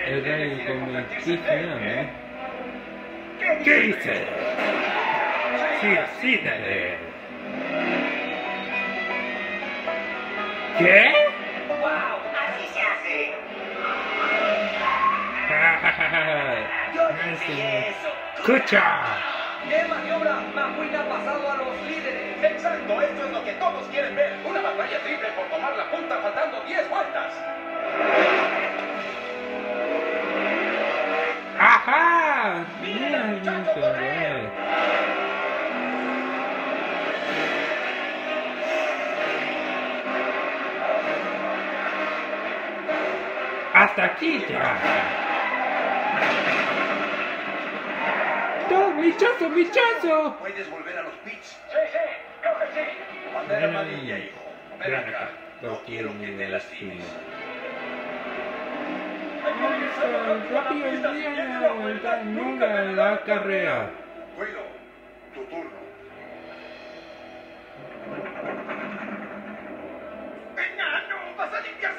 El rey comiquísimo, ¿no? ¿Qué dice? Sí, dale. ¿Qué? ¡Wow! ¡Así se hace! Yo no hice eso. ¡Escucha! ¿Qué maniobra? McQueen ha pasado a los líderes. Exacto, esto es lo que todos quieren ver. Una batalla triple por tomar la punta faltando 10 vueltas. ¡Ajá! ¡Miren al muchacho correr! ¡Hasta aquí ya! ¡No, michazo, michazo! ¿Puedes volver a los pits? Sí, creo que sí. Bandera amarilla, hijo. Ven acá. No Lo quiero que te lastimes. Rápido el día, nunca la carrera. Cuido, tu turno. ¡Enano! ¡Vas a limpiar